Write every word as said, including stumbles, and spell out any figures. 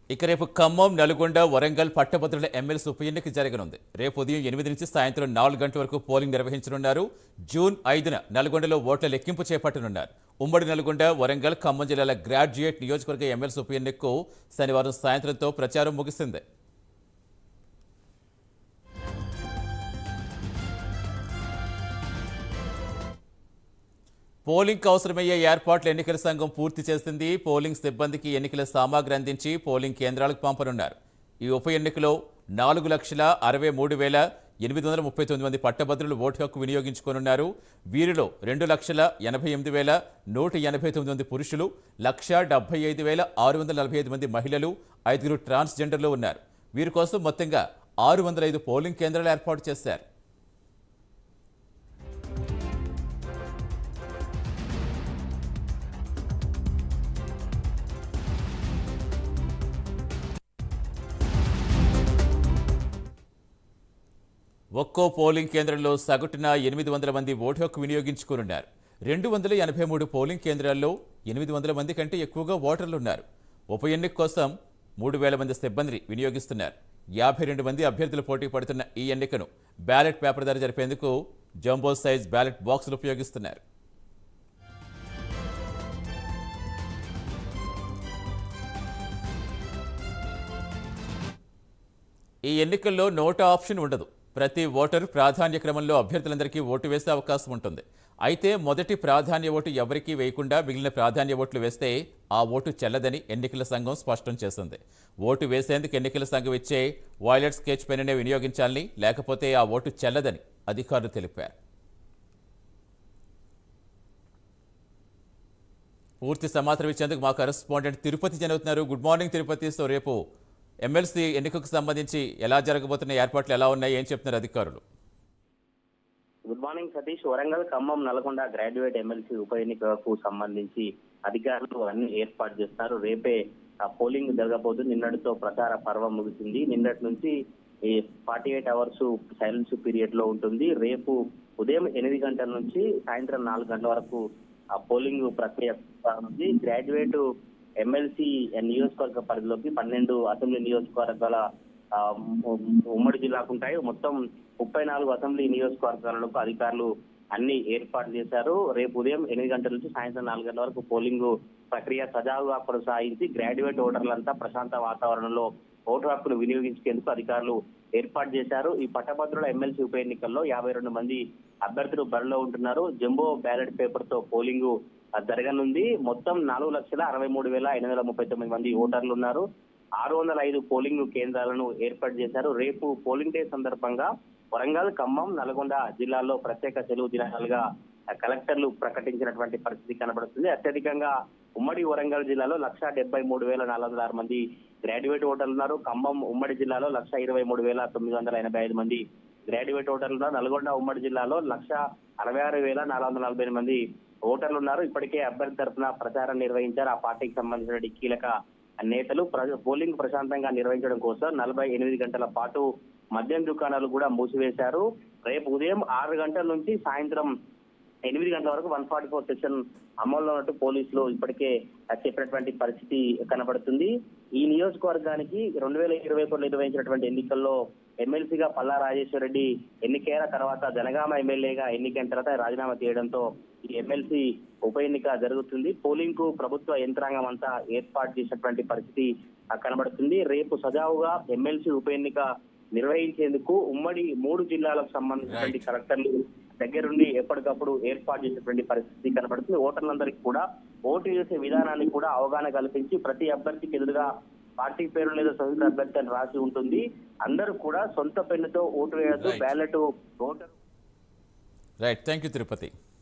ఇక రేపు ఖమ్మం, నల్గొండ, వరంగల్ పట్టభద్రుల ఎమ్మెల్సీ ఉప ఎన్నిక జరగనుంది. రేపు ఉదయం ఎనిమిది నుంచి సాయంత్రం నాలుగు గంటల వరకు పోలింగ్ నిర్వహించనున్నారు. జూన్ ఐదున నల్గొండలో ఓట్ల లెక్కింపు చేపట్టనున్నారు. ఉమ్మడి నల్గొండ, వరంగల్, ఖమ్మం జిల్లాల గ్రాడ్యుయేట్ నియోజకవర్గ ఎమ్మెల్సీ ఉప ఎన్నికకు శనివారం సాయంత్రంతో ప్రచారం ముగిసింది. పోలింగ్కు అవసరమయ్యే ఏర్పాట్లు ఎన్నికల సంఘం పూర్తి చేసింది. పోలింగ్ సిబ్బందికి ఎన్నికల సామాగ్రి అందించి పోలింగ్ కేంద్రాలకు పంపనున్నారు. ఈ ఉప ఎన్నికలో నాలుగు లక్షల అరవై మూడు వేల ఎనిమిది వందల ముప్పై తొమ్మిది మంది పట్టభద్రులు ఓటు హక్కు వినియోగించుకోనున్నారు. వీరిలో రెండు లక్షల ఎనభై ఎనిమిది వేల నూట ఎనభై తొమ్మిది మంది పురుషులు, లక్ష డెబ్బై ఐదు వేల ఆరు వందల నలభై ఐదు మంది మహిళలు, ఐదుగురు ట్రాన్స్జెండర్లు ఉన్నారు. వీరి కోసం మొత్తంగా ఆరు వందల ఐదు పోలింగ్ కేంద్రాలు ఏర్పాటు చేశారు. ఒక్కో పోలింగ్ కేంద్రంలో సగటున ఎనిమిది వందల మంది ఓటు హక్కు వినియోగించుకోనున్నారు. రెండు వందల ఎనభై మూడు పోలింగ్ కేంద్రాల్లో ఎనిమిది వందల మంది కంటే ఎక్కువగా ఓటర్లు ఉన్నారు. ఉప ఎన్నిక కోసం మూడు వేల మంది సిబ్బందిని వినియోగిస్తున్నారు. యాభై రెండు మంది అభ్యర్థులు పోటీ పడుతున్న ఈ ఎన్నికను బ్యాలెట్ పేపర్ ద్వారా జరిపేందుకు జంబో సైజ్ బ్యాలెట్ బాక్సులు ఉపయోగిస్తున్నారు. ఈ ఎన్నికల్లో నోటా ఆప్షన్ ఉండదు. ప్రతి ఓటరు ప్రాధాన్య క్రమంలో అభ్యర్థులందరికీ ఓటు వేసే అవకాశం ఉంటుంది. అయితే మొదటి ప్రాధాన్య ఓటు ఎవరికీ వేయకుండా మిగిలిన ప్రాధాన్య ఓట్లు వేస్తే ఆ ఓటు చెల్లదని ఎన్నికల సంఘం స్పష్టం చేసింది. ఓటు వేసేందుకు ఎన్నికల సంఘం ఇచ్చే వాయిలెట్ స్కెచ్ పెన్నే వినియోగించాలని, లేకపోతే ఆ ఓటు చెల్లదని అధికారులు తెలిపారు. పూర్తి సమాచారం ఇచ్చేందుకు మా కరెస్పాండెంట్ తిరుపతి జనవుతున్నారు. Good morning Tirupati. సో రేపు ఎమ్మెల్సీ ఎన్నికకు సంబంధించి ఎలా జరగబోతున్న ఏర్పాట్లు ఎలా ఉన్నాయి, ఏం చెప్తున్నారు అధికారులు? Good morning Satish. Warangal, Khammam, Nalgonda graduate MLC ఉప ఎన్నికకు సంబంధించి అధికారులు అన్ని ఏర్పాటు చేస్తున్నారు. రేపే పోలింగ్ జరగబోతుంది. నిన్నటితో ప్రచార పర్వం ముగిసింది. నిన్నటి నుంచి ఈ forty eight hours silence period లో ఉంటుంది. రేపు ఉదయం ఎనిమిది గంటల నుంచి సాయంత్రం నాలుగు గంటల వరకు ఆ పోలింగ్ ప్రక్రియ ప్రారంభించి గ్రాడ్యుయేట్ ఎమ్మెల్సీ నియోజకవర్గ పరిధిలోకి పన్నెండు అసెంబ్లీ నియోజకవర్గాల ఉమ్మడి జిల్లాకు ఉంటాయి. మొత్తం ముప్పై నాలుగు అసెంబ్లీ నియోజకవర్గాలకు అధికారులు అన్ని ఏర్పాట్లు చేశారు. రేపు ఉదయం ఎనిమిది గంటల నుంచి సాయంత్రం నాలుగు గంటల వరకు పోలింగ్ ప్రక్రియ సజావుగా కొనసాగించి గ్రాడ్యుయేట్ ఓటర్లంతా ప్రశాంత వాతావరణంలో ఓటు హక్కును వినియోగించేందుకు అధికారులు ఏర్పాటు చేశారు. ఈ పట్టభద్రుల ఎమ్మెల్సీ ఉప ఎన్నికల్లో యాభై రెండు మంది అభ్యర్థులు బరిలో ఉంటున్నారు. జంబో బ్యాలెట్ పేపర్ తో పోలింగ్ జరగనుంది. మొత్తం నాలుగు లక్షల అరవై మూడు వేల ఎనిమిది వందల ముప్పై తొమ్మిది మంది ఓటర్లు ఉన్నారు. ఆరు వందల ఐదు పోలింగ్ కేంద్రాలను ఏర్పాటు చేశారు. రేపు పోలింగ్ డే సందర్భంగా వరంగల్, ఖమ్మం, నల్గొండ జిల్లాల్లో ప్రత్యేక సెలవు దినాలుగా కలెక్టర్లు ప్రకటించినటువంటి పరిస్థితి కనబడుతుంది. అత్యధికంగా ఉమ్మడి వరంగల్ జిల్లాలో లక్ష డెబ్బై మూడు వేల నాలుగు వందల ఆరు మంది గ్రాడ్యుయేట్ ఓటర్లు ఉన్నారు. ఖమ్మం ఉమ్మడి జిల్లాలో లక్ష ఇరవై మూడు వేల తొమ్మిది వందల ఎనభై ఐదు మంది గ్రాడ్యుయేట్ ఓటర్లు ఉన్నారు. నల్గొండ ఉమ్మడి జిల్లాలో లక్ష అరవై ఆరు వేల నాలుగు వందల నలభై ఎనిమిది మంది ఓటర్లు ఉన్నారు. ఇప్పటికే అభ్యర్థి తరఫున ప్రచారం నిర్వహించారు. ఆ పార్టీకి సంబంధించిన కీలక నేతలు పోలింగ్ ప్రశాంతంగా నిర్వహించడం కోసం నలభై ఎనిమిది గంటల పాటు మద్యం దుకాణాలు కూడా మూసివేశారు. రేపు ఉదయం ఆరు గంటల నుంచి సాయంత్రం ఎనిమిది గంటల వరకు వన్ ఫార్టీ ఫోర్ సెక్షన్ అమల్లో ఉన్నట్టు పోలీసులు ఇప్పటికే చెప్పినటువంటి పరిస్థితి కనబడుతుంది. ఈ నియోజకవర్గానికి రెండు వేల ఇరవై ఒకటిలో నిర్వహించినటువంటి ఎన్నికల్లో ఎమ్మెల్సీగా పల్లా రాజేశ్వర రెడ్డి ఎన్నికైన తర్వాత జనగామ ఎమ్మెల్యేగా ఎన్నికైన తర్వాత రాజీనామా చేయడంతో ఈ ఎమ్మెల్సీ ఉప ఎన్నిక జరుగుతుంది. పోలింగ్ కు ప్రభుత్వ యంత్రాంగం అంతా ఏర్పాటు చేసినటువంటి పరిస్థితి కనబడుతుంది. రేపు సజావుగా ఎమ్మెల్సీ ఉప ఎన్నిక నిర్వహించేందుకు ఉమ్మడి మూడు జిల్లాలకు సంబంధించినటువంటి కలెక్టర్లు దగ్గరుండి ఎప్పటికప్పుడు ఏర్పాటు చేసేటువంటి పరిస్థితి కనబడుతుంది. ఓటర్లందరికీ కూడా ఓటు వేసే విధానాన్ని కూడా అవగాహన కల్పించి ప్రతి అభ్యర్థికి ఎదురుగా పార్టీ పేరు లేదా సొంత అభ్యర్థి అని రాసి ఉంటుంది. అందరూ కూడా సొంత పెన్నుతో ఓటు వేయద్దు, ballot voter. Right, thank you Tirupati.